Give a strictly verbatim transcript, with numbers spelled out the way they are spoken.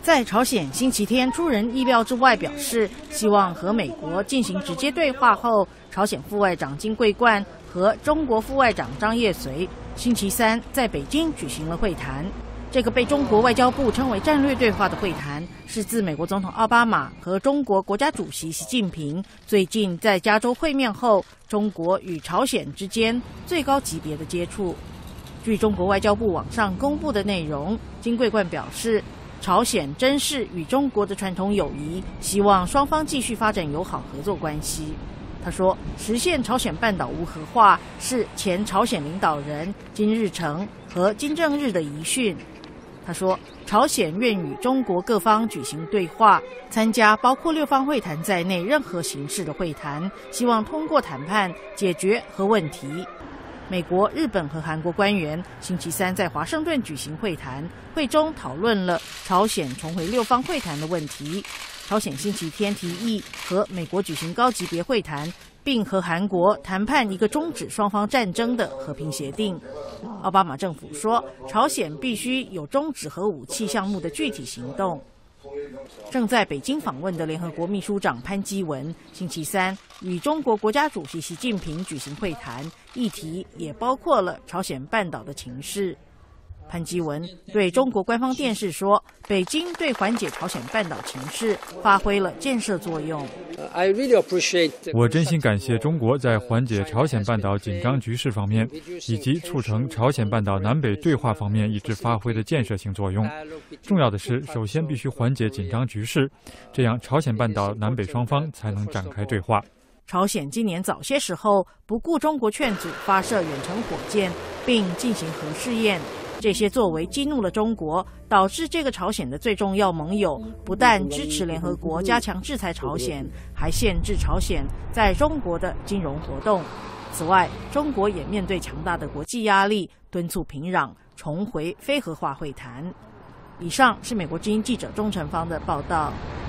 在朝鲜星期天出人意料之外表示希望和美国进行直接对话后，朝鲜副外长金桂冠和中国副外长张业绥星期三在北京举行了会谈。这个被中国外交部称为战略对话的会谈，是自美国总统奥巴马和中国国家主席习近平最近在加州会面后，中国与朝鲜之间最高级别的接触。据中国外交部网上公布的内容，金桂冠表示，朝鲜珍视与中国的传统友谊，希望双方继续发展友好合作关系。他说，实现朝鲜半岛无核化是前朝鲜领导人金日成和金正日的遗训。他说，朝鲜愿与中国各方举行对话，参加包括六方会谈在内任何形式的会谈，希望通过谈判解决核问题。美国、日本和韩国官员星期三在华盛顿举行会谈，会中讨论了朝鲜重回六方会谈的问题。朝鲜星期天提议和美国举行高级别会谈，并和韩国谈判一个终止双方战争的和平协定。奥巴马政府说，朝鲜必须有终止核武器项目的具体行动。正在北京访问的联合国秘书长潘基文星期三与中国国家主席习近平举行会谈，议题也包括了朝鲜半岛的情势。潘基文对中国官方电视说，北京对缓解朝鲜半岛情势发挥了建设作用。 我真心感谢中国在缓解朝鲜半岛紧张局势方面，以及促成朝鲜半岛南北对话方面一直发挥的建设性作用。重要的是，首先必须缓解紧张局势，这样朝鲜半岛南北双方才能展开对话。 朝鲜今年早些时候不顾中国劝阻，发射远程火箭，并进行核试验。这些作为激怒了中国，导致这个朝鲜的最重要盟友不但支持联合国加强制裁朝鲜，还限制朝鲜在中国的金融活动。此外，中国也面对强大的国际压力，敦促平壤重回非核化会谈。以上是美国之音记者钟成芳的报道。